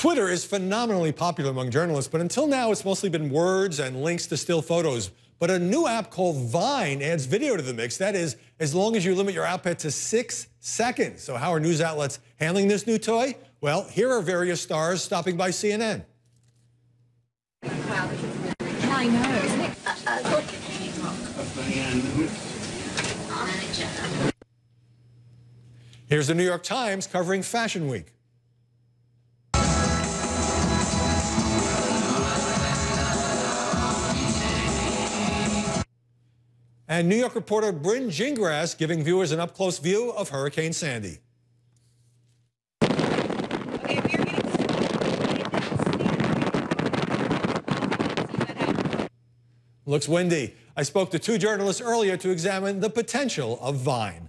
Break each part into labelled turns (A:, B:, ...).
A: Twitter is phenomenally popular among journalists, but until now it's mostly been words and links to still photos. But a new app called Vine adds video to the mix. That is, as long as you limit your output to 6 seconds. So how are news outlets handling this new toy? Well, here are various stars stopping by CNN.
B: I know, isn't it?
A: Here's the New York Times covering Fashion Week. And New York reporter Bryn Gingras giving viewers an up-close view of Hurricane Sandy. Looks windy. I spoke to two journalists earlier to examine the potential of Vine.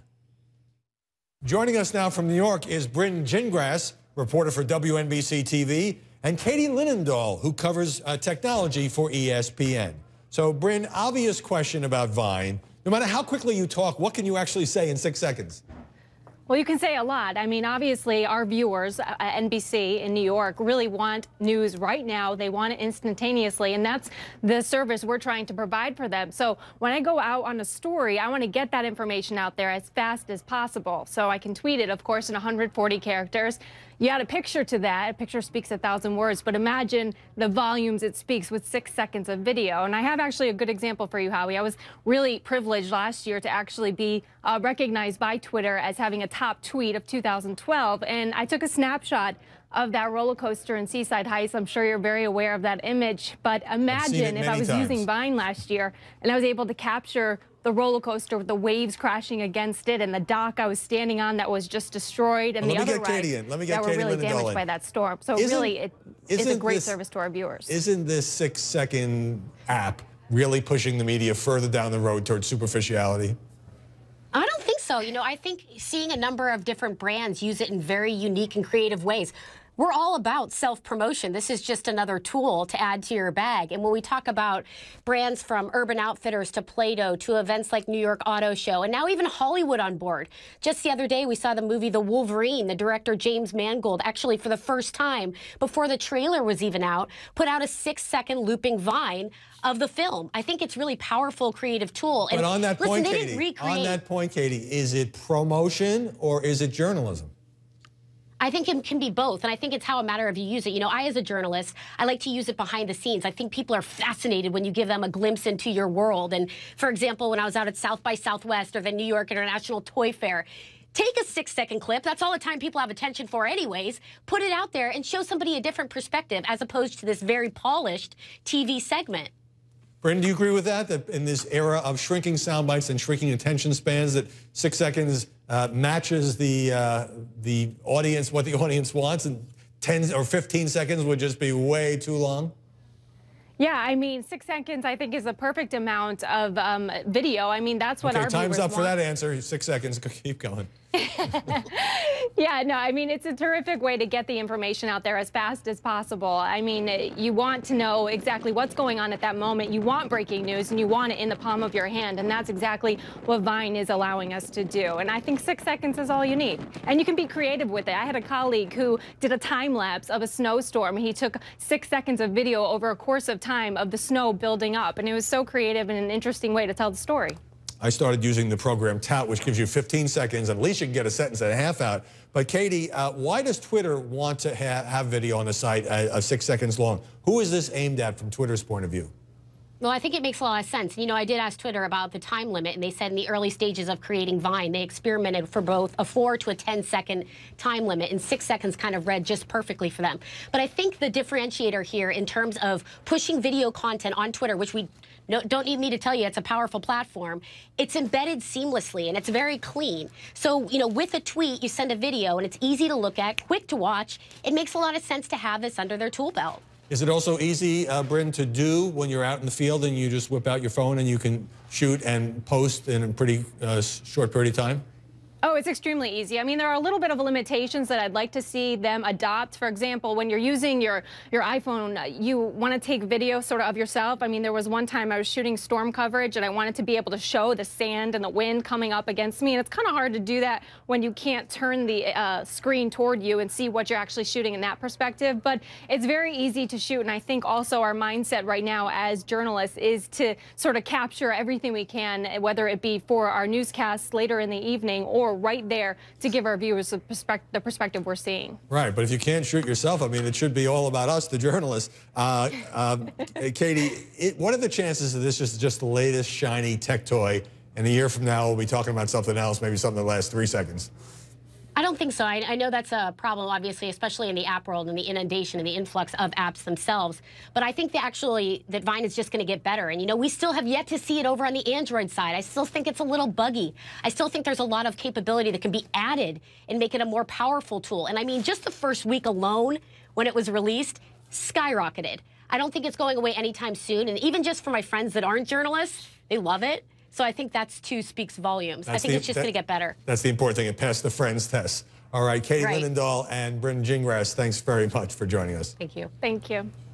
A: Joining us now from New York is Bryn Gingras, reporter for WNBC TV, and Katie Linendoll, who covers technology for ESPN. So, Bryn, obvious question about Vine. No matter how quickly you talk, what can you actually say in 6 seconds?
C: Well, you can say a lot. I mean, obviously, our viewers at NBC in New York really want news right now. They want it instantaneously, and that's the service we're trying to provide for them. So when I go out on a story, I want to get that information out there as fast as possible. So I can tweet it, of course, in 140 characters. You add a picture to that. A picture speaks 1,000 words, but imagine the volumes it speaks with 6 seconds of video. And I have actually a good example for you, Howie. I was really privileged last year to actually be recognized by Twitter as having a top tweet of 2012. And I took a snapshot of that roller coaster in Seaside Heights. I'm sure you're very aware of that image. But imagine if I was using Vine last year and I was able to capture the roller coaster with the waves crashing against it and the dock I was standing on that was just destroyed, and the other rides that were really damaged by that storm. So really, it's a great service to our viewers.
A: Isn't this 6 second app really pushing the media further down the road towards superficiality?
D: I don't think so. You know, I think seeing a number of different brands use it in very unique and creative ways. We're all about self-promotion. This is just another tool to add to your bag. And when we talk about brands from Urban Outfitters to Play-Doh to events like New York Auto Show, and now even Hollywood on board. Just the other day, we saw the movie The Wolverine. The director, James Mangold, actually for the first time, before the trailer was even out, put out a 6 second looping Vine of the film. I think it's really powerful, creative tool.
A: But on that point, Katie, is it promotion or is it journalism?
D: I think it can be both, and I think it's how a matter of you use it. You know, I, as a journalist, I like to use it behind the scenes. I think people are fascinated when you give them a glimpse into your world. And, for example, when I was out at South by Southwest or the New York International Toy Fair, take a 6 second clip. That's all the time people have attention for anyways. Put it out there and show somebody a different perspective as opposed to this very polished TV segment.
A: Bryn, do you agree with that, that in this era of shrinking sound bites and shrinking attention spans, that 6 seconds matches the audience, what the audience wants, and 10 or 15 seconds would just be way too long?
C: Yeah, I mean, 6 seconds, I think, is the perfect amount of video. I mean, that's what our viewers want.
A: Time's up for that answer. 6 seconds. Keep going.
C: Yeah, no, I mean, it's a terrific way to get the information out there as fast as possible. I mean, you want to know exactly what's going on at that moment. You want breaking news, and you want it in the palm of your hand, and that's exactly what Vine is allowing us to do. And I think 6 seconds is all you need. And you can be creative with it. I had a colleague who did a time lapse of a snowstorm. He took 6 seconds of video over a course of time of the snow building up, and it was so creative and an interesting way to tell the story.
A: I started using the program Tout, which gives you 15 seconds. At least you can get a sentence and a half out. But Katie, why does Twitter want to have video on the site 6 seconds long? Who is this aimed at from Twitter's point of view?
D: Well, I think it makes a lot of sense. You know, I did ask Twitter about the time limit, and they said in the early stages of creating Vine, they experimented for both a 4 to a 10 second time limit, and 6 seconds kind of read just perfectly for them. But I think the differentiator here in terms of pushing video content on Twitter, which we don't need me to tell you, it's a powerful platform, it's embedded seamlessly, and it's very clean. So, you know, with a tweet, you send a video, and it's easy to look at, quick to watch. It makes a lot of sense to have this under their tool belt.
A: Is it also easy, Bryn, to do when you're out in the field and you just whip out your phone and you can shoot and post in a pretty short period of time?
C: Oh, it's extremely easy. I mean, there are a little bit of limitations that I'd like to see them adopt. For example, when you're using your iPhone, you want to take video sort of yourself. I mean, there was one time I was shooting storm coverage and I wanted to be able to show the sand and the wind coming up against me. And it's kind of hard to do that when you can't turn the screen toward you and see what you're actually shooting in that perspective. But it's very easy to shoot. And I think also our mindset right now as journalists is to sort of capture everything we can, whether it be for our newscasts later in the evening or right there to give our viewers the perspective we're seeing.
A: Right, but if you can't shoot yourself, I mean, it should be all about us, the journalists. Katie, what are the chances that this is just the latest shiny tech toy, and a year from now we'll be talking about something else, maybe something that lasts 3 seconds?
D: I don't think so. I know that's a problem, obviously, especially in the app world and the inundation and the influx of apps themselves. But I think that Vine is just going to get better. And, you know, we still have yet to see it over on the Android side. I still think it's a little buggy. I still think there's a lot of capability that can be added and make it a more powerful tool. And I mean, just the first week alone, when it was released, skyrocketed. I don't think it's going away anytime soon. And even just for my friends that aren't journalists, they love it. So I think that too speaks volumes. I think it's just going to get better. That's
A: the important thing. It passed the friends test. All right, Katie Linendoll and Bryn Gingras, thanks very much for joining us.
D: Thank you.
C: Thank you.